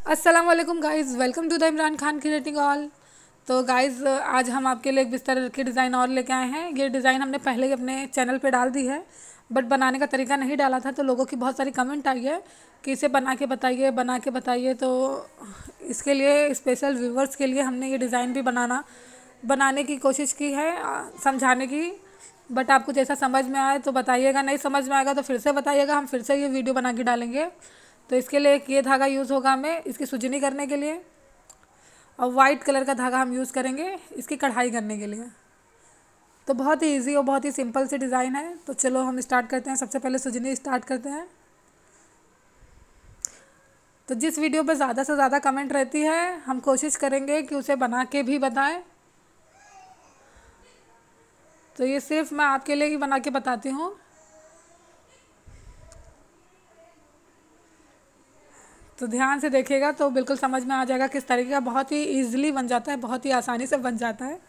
अस्सलाम वालेकुम guys, welcome to the Imran Khan creating all. तो गाइज़ आज हम आपके लिए एक बिस्तर की डिज़ाइन और लेके आए हैं। ये डिज़ाइन हमने पहले ही अपने चैनल पे डाल दी है, बट बनाने का तरीका नहीं डाला था, तो लोगों की बहुत सारी कमेंट आई है कि इसे बना के बताइए, बना के बताइए। तो इसके लिए स्पेशल व्यूवर्स के लिए हमने ये डिज़ाइन भी बनाने की कोशिश की है, समझाने की। बट आपको जैसा समझ में आए तो बताइएगा, नहीं समझ में आएगा तो फिर से बताइएगा, हम फिर से ये वीडियो बना के डालेंगे। तो इसके लिए एक ये धागा यूज़ होगा हमें इसकी सुजनी करने के लिए, और वाइट कलर का धागा हम यूज़ करेंगे इसकी कढ़ाई करने के लिए। तो बहुत ही इजी और बहुत ही सिंपल सी डिज़ाइन है। तो चलो हम स्टार्ट करते हैं। सबसे पहले सुजनी स्टार्ट करते हैं। तो जिस वीडियो पे ज़्यादा से ज़्यादा कमेंट रहती है हम कोशिश करेंगे कि उसे बना के भी बताएं। तो ये सिर्फ मैं आपके लिए ही बना के बताती हूँ। तो ध्यान से देखिएगा तो बिल्कुल समझ में आ जाएगा किस तरीके का। बहुत ही ईजिली बन जाता है, बहुत ही आसानी से बन जाता है।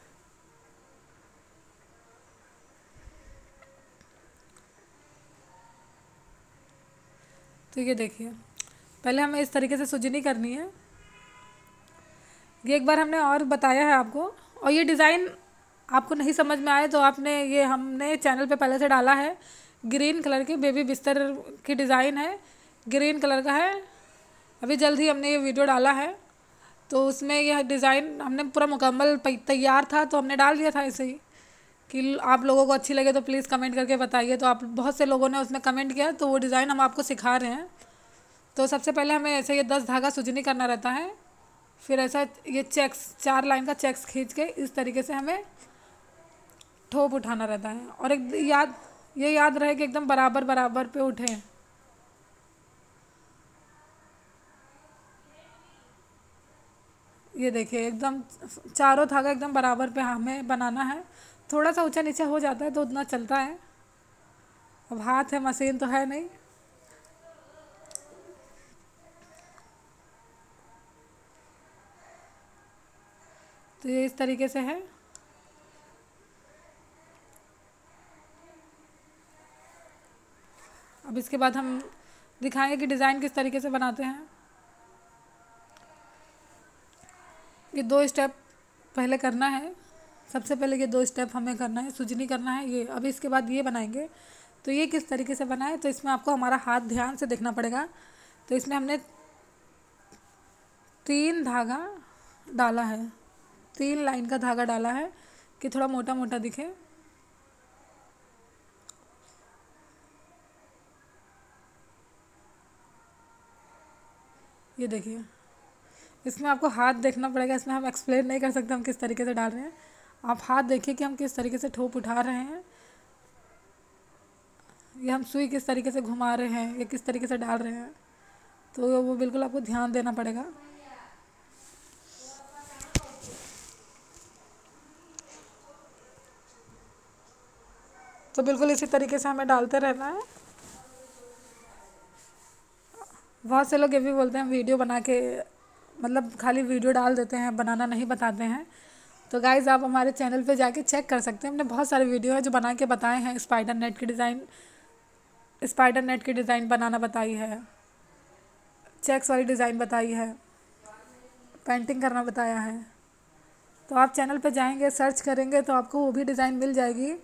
तो ये देखिए, पहले हमें इस तरीके से सुजनी करनी है। ये एक बार हमने और बताया है आपको। और ये डिज़ाइन आपको नहीं समझ में आए तो ये हमने चैनल पे पहले से डाला है। ग्रीन कलर की बेबी बिस्तर की डिज़ाइन है, ग्रीन कलर का है। अभी जल्द ही हमने ये वीडियो डाला है, तो उसमें यह डिज़ाइन हमने पूरा मुकम्मल तैयार था तो हमने डाल दिया था ऐसे ही कि आप लोगों को अच्छी लगे तो प्लीज़ कमेंट करके बताइए। तो आप बहुत से लोगों ने उसमें कमेंट किया, तो वो डिज़ाइन हम आपको सिखा रहे हैं। तो सबसे पहले हमें ऐसे ये 10 धागा सुजनी करना रहता है। फिर ऐसा ये चेक्स 4 लाइन का चेक्स खींच के इस तरीके से हमें ठोप उठाना रहता है। और ये याद रहे कि एकदम बराबर बराबर पे उठे। ये देखिए एकदम चारों धागा एकदम बराबर पे हमें बनाना है। थोड़ा सा ऊंचा नीचे हो जाता है तो उतना चलता है। अब हाथ है, मशीन तो है नहीं। तो ये इस तरीके से है। अब इसके बाद हम दिखाएंगे कि डिज़ाइन किस तरीके से बनाते हैं। ये 2 स्टेप पहले करना है। सबसे पहले ये 2 स्टेप हमें करना है, सुजनी करना है ये। अभी इसके बाद ये बनाएंगे। तो ये किस तरीके से बनाए, तो इसमें आपको हमारा हाथ ध्यान से देखना पड़ेगा। तो इसमें हमने 3 धागा डाला है, 3 लाइन का धागा डाला है कि थोड़ा मोटा मोटा दिखे। ये देखिए, इसमें आपको हाथ देखना पड़ेगा। इसमें हम एक्सप्लेन नहीं कर सकते हम किस तरीके से डाल रहे हैं। आप हाथ देखिए कि हम किस तरीके से ठोप उठा रहे हैं, ये हम सुई किस तरीके से घुमा रहे हैं, ये किस तरीके से डाल रहे हैं। तो वो बिल्कुल आपको ध्यान देना पड़ेगा। तो बिल्कुल इसी तरीके से हमें डालते रहना है। बहुत से लोग ये भी बोलते हैं वीडियो बना के मतलब खाली वीडियो डाल देते हैं, बनाना नहीं बताते हैं। तो गाइज़ आप हमारे चैनल पे जाके चेक कर सकते हैं। हमने बहुत सारे वीडियो है जो बना के बताए हैं। स्पाइडर नेट की डिज़ाइन बनाना बताई है, चेक्स वाली डिज़ाइन बताई है, पेंटिंग करना बताया है। तो आप चैनल पे जाएंगे, सर्च करेंगे तो आपको वो भी डिज़ाइन मिल जाएगी।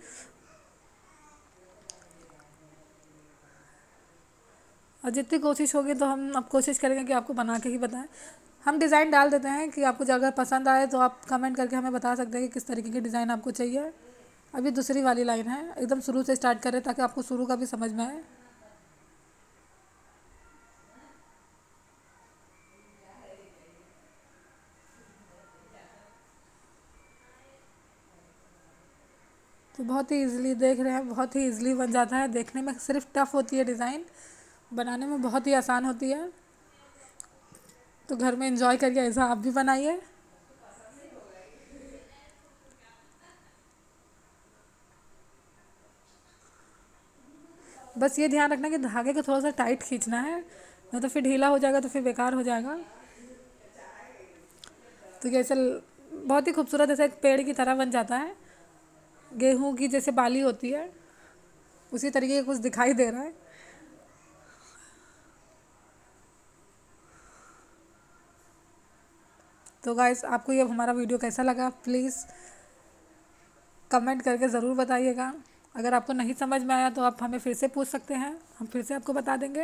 और जितनी कोशिश होगी तो हम अब कोशिश करेंगे कि आपको बना के ही बताएं। हम डिज़ाइन डाल देते हैं कि आपको अगर पसंद आए तो आप कमेंट करके हमें बता सकते हैं कि किस तरीके की डिज़ाइन आपको चाहिए। अभी दूसरी वाली लाइन है, एकदम शुरू से स्टार्ट करें ताकि आपको शुरू का भी समझ में आए। तो बहुत ही इजीली देख रहे हैं, बहुत ही इजीली बन जाता है। देखने में सिर्फ टफ़ होती है डिज़ाइन, बनाने में बहुत ही आसान होती है। तो घर में एंजॉय करिए, ऐसा आप भी बनाइए। बस ये ध्यान रखना कि धागे को थोड़ा सा टाइट खींचना है, नहीं तो फिर ढीला हो जाएगा तो फिर बेकार हो जाएगा। तो जैसे बहुत ही खूबसूरत ऐसे एक पेड़ की तरह बन जाता है। गेहूं की जैसे बाली होती है उसी तरीके का कुछ दिखाई दे रहा है। तो गाइस आपको ये हमारा वीडियो कैसा लगा प्लीज़ कमेंट करके ज़रूर बताइएगा। अगर आपको नहीं समझ में आया तो आप हमें फिर से पूछ सकते हैं, हम फिर से आपको बता देंगे।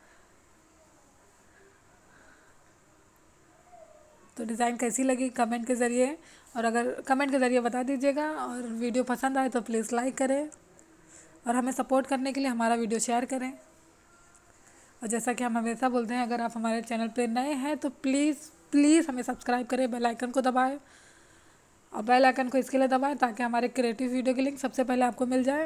तो डिज़ाइन कैसी लगी कमेंट के ज़रिए, और अगर कमेंट के ज़रिए बता दीजिएगा। और वीडियो पसंद आए तो प्लीज़ लाइक करें और हमें सपोर्ट करने के लिए हमारा वीडियो शेयर करें। और जैसा कि हम हमेशा बोलते हैं, अगर आप हमारे चैनल पर नए हैं तो प्लीज़ प्लीज़ हमें सब्सक्राइब करें, बेल आइकन को दबाएं। और बेल आइकन को इसके लिए दबाएं ताकि हमारे क्रिएटिव वीडियो की लिंक सबसे पहले आपको मिल जाए।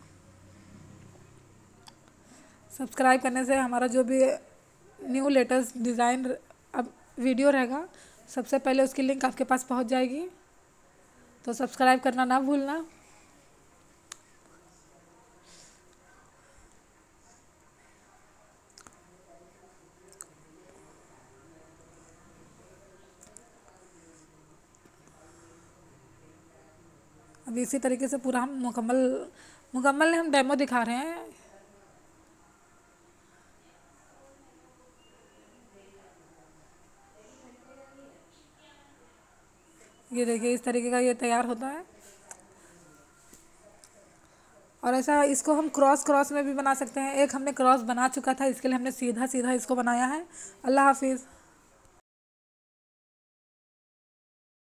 सब्सक्राइब करने से हमारा जो भी न्यू लेटेस्ट डिज़ाइन अब वीडियो रहेगा सबसे पहले उसकी लिंक आपके पास पहुंच जाएगी। तो सब्सक्राइब करना ना भूलना। अब इसी तरीके से पूरा हम मुकम्मल हम डेमो दिखा रहे हैं। ये देखिए इस तरीके का ये तैयार होता है। और ऐसा इसको हम क्रॉस क्रॉस में भी बना सकते हैं। एक हमने क्रॉस बना चुका था, इसके लिए हमने सीधा सीधा इसको बनाया है। अल्लाह हाफिज़।